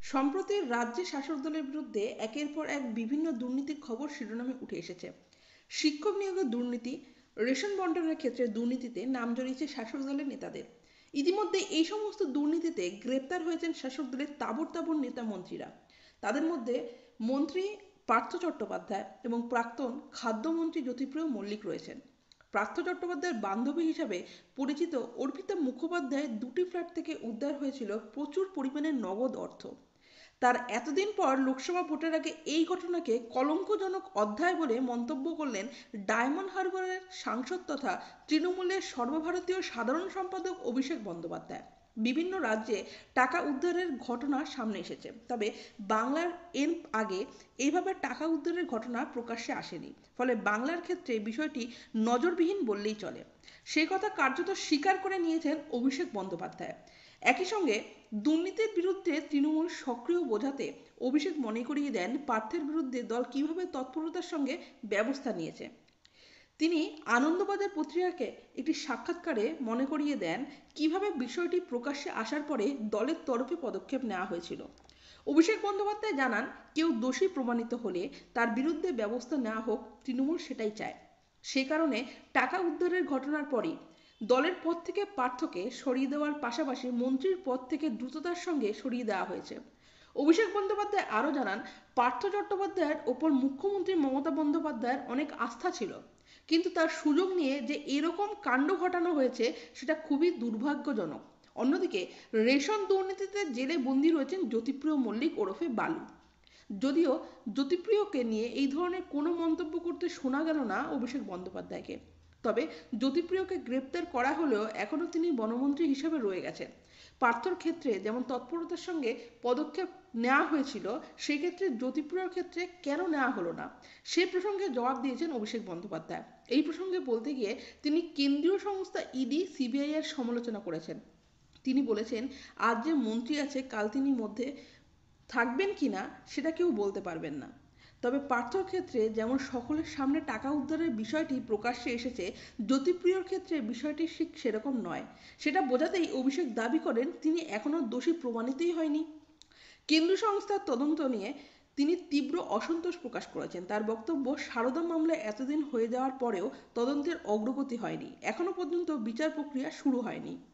সম্প্রতি রাজ্যে শাসক দলের বিরুদ্ধে একের পর এক বিভিন্ন দুর্নীতির খবর শিরোনামে উঠে এসেছে। শিক্ষক নিয়োগের দুর্নীতি, রেশন বন্টনের ক্ষেত্রে দুর্নীতিতে নাম জড়িয়েছে শাসক দলের নেতাদের। ইতিমধ্যে এই সমস্ত দুর্নীতিতে গ্রেপ্তার হয়েছেন শাসক দলের তাবড় তাবড় নেতা মন্ত্রীরা। তাদের মধ্যে মন্ত্রী পার্থ চট্টোপাধ্যায় এবং প্রাক্তন খাদ্যমন্ত্রী জ্যোতিপ্রিয় মল্লিক রয়েছেন। পার্থ চট্টোপাধ্যায়ের বান্ধবী হিসাবে পরিচিত অর্পিতা মুখোপাধ্যায়ের দুটি ফ্ল্যাট থেকে উদ্ধার হয়েছিল প্রচুর পরিমাণে নগদ অর্থ। তার এতদিন পর লোকসভা ভোটের আগে এই ঘটনাকে কলঙ্কজনক অধ্যায় বলে মন্তব্য করলেন ডায়মন্ড হারবারের সাংসদ তথা তৃণমূলের সর্বভারতীয় সাধারণ সম্পাদক অভিষেক বন্দ্যোপাধ্যায়। বিভিন্ন রাজ্যে টাকা উদ্ধারের ঘটনা সামনে এসেছে, তবে বাংলার এর আগে এইভাবে টাকা উদ্ধারের ঘটনা প্রকাশ্যে আসেনি। ফলে বাংলার ক্ষেত্রে বিষয়টি নজরবিহীন বললেই চলে। সেই কথা কার্যত স্বীকার করে নিয়েছেন অভিষেক বন্দ্যোপাধ্যায়। একই সঙ্গে দুর্নীতির বিরুদ্ধে তৃণমূল সক্রিয় বোঝাতে অভিষেক মনে করিয়ে দেন পার্থের বিরুদ্ধে দল কিভাবে তৎপরতার সঙ্গে ব্যবস্থা নিয়েছে। তিনি আনন্দবাজার পত্রিকাকে একটি সাক্ষাৎকারে মনে করিয়ে দেন কিভাবে বিষয়টি প্রকাশ্যে আসার পরে দলের তরফে পদক্ষেপ নেওয়া হয়েছিল। অভিষেক বন্দ্যোপাধ্যায় জানান, কেউ দোষী প্রমাণিত হলে তার বিরুদ্ধে ব্যবস্থা নেওয়া হোক, তৃণমূল সেটাই চায়। সে কারণে টাকা উদ্ধারের ঘটনার পরই দলের পদ থেকে পার্থকে সরিয়ে দেওয়ার পাশাপাশি মন্ত্রীর পদ থেকে দ্রুততার সঙ্গে সরিয়ে দেওয়া হয়েছে। অভিষেক বন্দ্যোপাধ্যায় আরও জানান, পার্থ চট্টোপাধ্যায়ের ওপর মুখ্যমন্ত্রী মমতা বন্দ্যোপাধ্যায়ের অনেক আস্থা ছিল, কিন্তু তার সুযোগ নিয়ে যে এরকম কাণ্ড ঘটানো হয়েছে সেটা খুবই দুর্ভাগ্যজনক। অন্যদিকে রেশন দুর্নীতিতে জেলে বন্দী রয়েছেন জ্যোতিপ্রিয় মল্লিক ওরফে বালু। যদিও জ্যোতিপ্রিয়কে নিয়ে এই ধরনের কোনো মন্তব্য করতে শোনা গেল না অভিষেক বন্দ্যোপাধ্যায়কে। তবে জ্যোতিপ্রিয়কে গ্রেপ্তার করা হলেও এখনও তিনি বনমন্ত্রী হিসেবে রয়ে গেছেন। পার্থর ক্ষেত্রে যেমন তৎপরতার সঙ্গে পদক্ষেপ নেওয়া হয়েছিল, সেক্ষেত্রে জ্যোতিপ্রিয়র ক্ষেত্রে কেন নেওয়া হলো না সে প্রসঙ্গে জবাব দিয়েছেন অভিষেক বন্দ্যোপাধ্যায়। এই প্রসঙ্গে বলতে গিয়ে তিনি কেন্দ্রীয় সংস্থা ইডি সিবিআই এর সমালোচনা করেছেন। তিনি বলেছেন, আজ যে মন্ত্রী আছে কাল তিনি মধ্যে থাকবেন কিনা সেটা কেউ বলতে পারবেন না। তবে পার্থর ক্ষেত্রে যেমন সকলের সামনে টাকা উদ্ধারের বিষয়টি প্রকাশ্যে এসেছে, জ্যোতিপ্রিয়র ক্ষেত্রে বিষয়টি ঠিক সেরকম নয়। সেটা বোঝাতেই অভিষেক দাবি করেন তিনি এখনও দোষী প্রমাণিতই হয়নি। কেন্দ্রীয় সংস্থার তদন্ত নিয়ে তিনি তীব্র অসন্তোষ প্রকাশ করেছেন। তার বক্তব্য, সারদা মামলা এতদিন হয়ে যাওয়ার পরেও তদন্তের অগ্রগতি হয়নি, এখনও পর্যন্ত বিচার প্রক্রিয়া শুরু হয়নি।